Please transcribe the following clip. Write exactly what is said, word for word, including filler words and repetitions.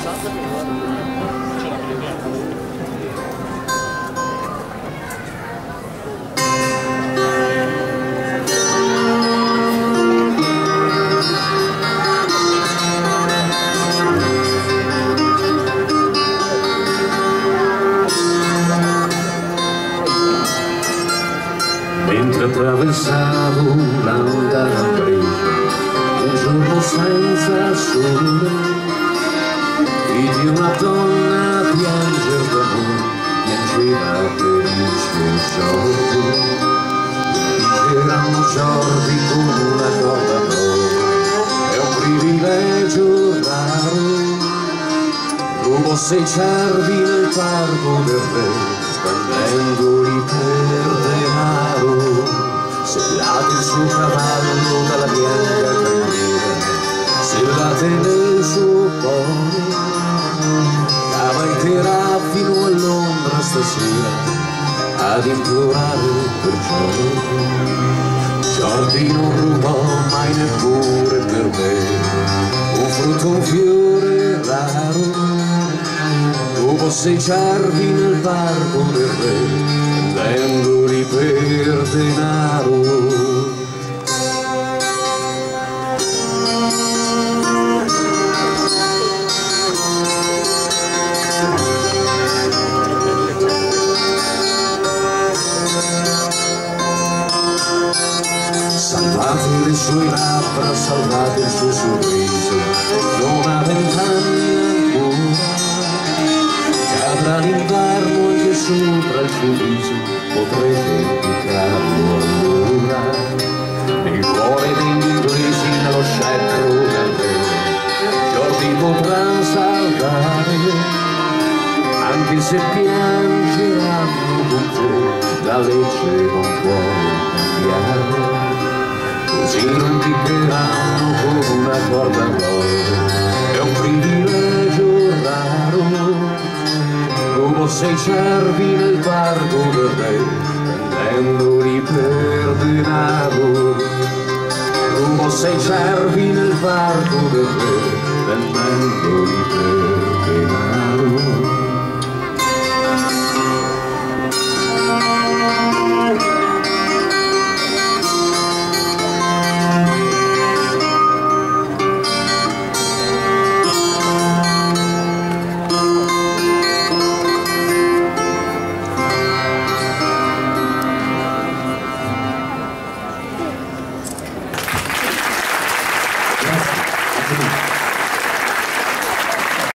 Mentre attraversavo la lontana breccia, un giorno senza sole, vidi una donna pianger d'amore, piangeva per il suo sordo. Erano sordi come una corda d'oro, è un privilegio raro. Rubo sei cervi nel parco del re, vendendoli per denaro. Sellate il suo cavallo dalla bianca criniera, sellate nel suo cuore. Cavalcherà fino a Londra stasera ad implorare perciò. Giordi non rubò mai neppure per me un frutto, un fiore raro. Dopo sei cervi nel parco del re, vendendoli per denaro. Salvate le sue labbra, salvate il suo sorriso, non ha vent'anni ancora. Cadrà l'inverno anche sopra il suo viso, potrete impiccarlo allora. Nel cuore degli inglesi, nello scettro del re, Giordi potrà salvare, anche se piangeranno con te, la legge non può cambiare. Così non piccheranno come una corda d'oro, è un privilegio raro. Rubo sei cervi nel parco del re, vendendoli per denaro. Rubo sei cervi nel parco del re,